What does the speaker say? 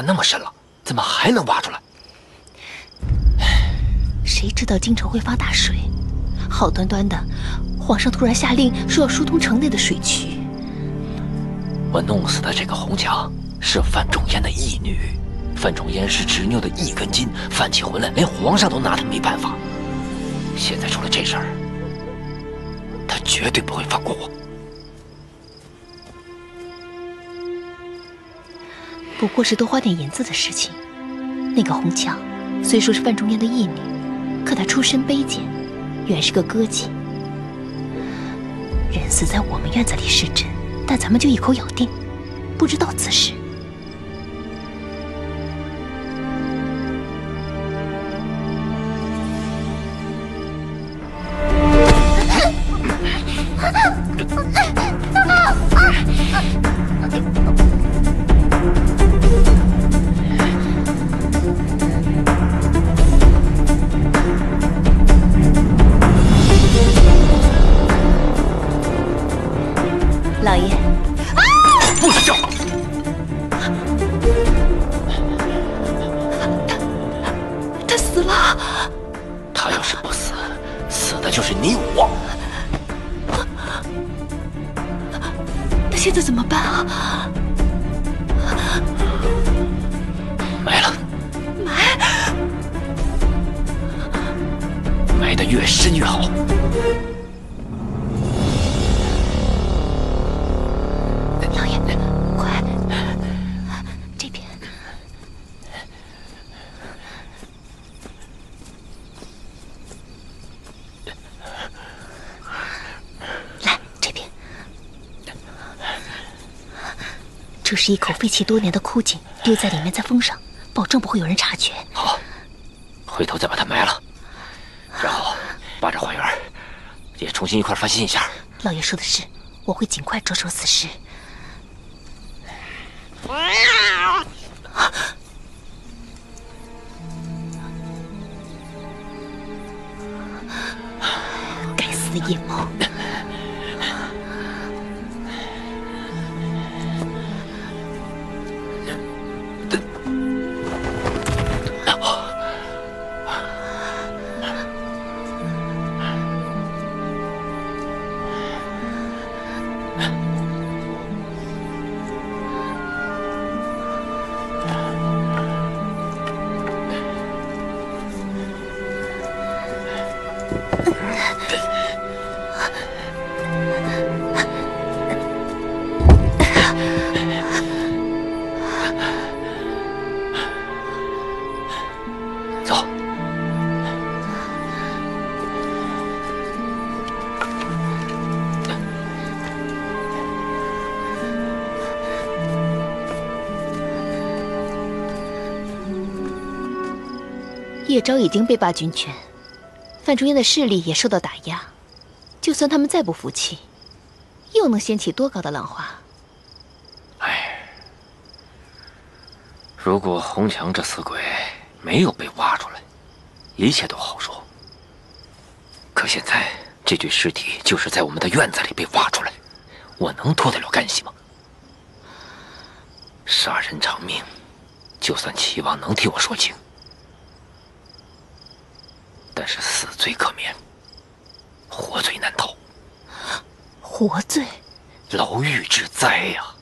那么深了，怎么还能挖出来？ 谁知道京城会发大水？好端端的，皇上突然下令说要疏通城内的水渠。 我弄死的这个红墙是范仲淹的义女，范仲淹是执拗的一根筋，犯起浑来连皇上都拿他没办法。现在出了这事儿，他绝对不会放过我。 不过是多花点银子的事情。那个红墙虽说是范仲淹的义女，可她出身卑贱，原是个歌妓。人死在我们院子里是真，但咱们就一口咬定，不知道此事。老爷， 不许叫！ 他死了。 他要是不死，死的就是你我。 那现在怎么办啊？ 埋了。埋得越深越好。 老爷，快，这边。来，这边。这是一口废弃多年的枯井，丢在里面再封上，保证不会有人察觉。 好，回头再把它埋了，然后把这花园也重新一块翻新一下。 老爷说的是，我会尽快着手此事。该死的野猫！ 走。 叶昭已经被罢军权，范仲淹的势力也受到打压。就算他们再不服气，又能掀起多高的浪花？ 哎，如果红墙这死鬼没有被挖出来，一切都好说。可现在这具尸体就是在我们的院子里被挖出来，我能脱得了干系吗？杀人偿命，就算齐王能替我说情，但是死罪可免，活罪难逃。 活罪？ 牢狱之灾呀！